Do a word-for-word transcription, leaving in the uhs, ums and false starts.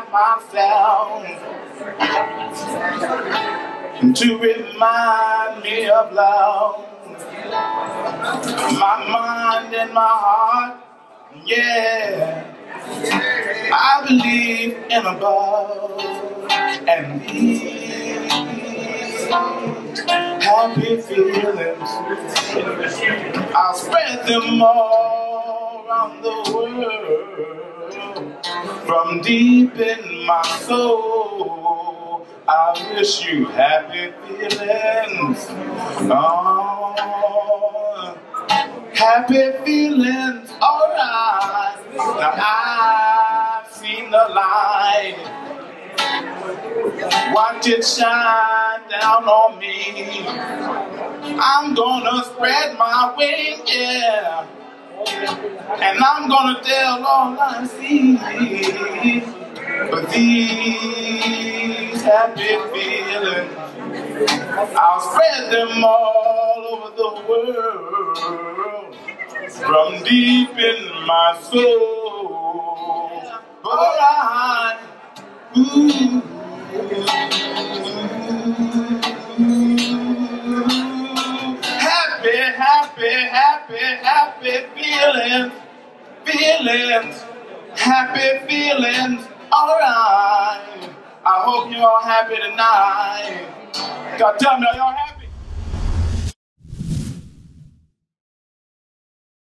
myself to remind me of love. My mind and my heart, yeah, I believe in above and these happy feelings, I'll spread them all around the world. From deep in my soul, I wish you happy feelings. Oh, happy feelings, alright. Now I've seen the light, watch it shine down on me. I'm gonna spread my wings, yeah, and I'm gonna tell all I see. But these happy feelings, I'll spread them all over the world. From deep in my soul, alright. Ooh. Happy, happy, happy, happy feelings, feelings, happy feelings, alright. I hope you're all happy tonight. God tell me, are y'all happy?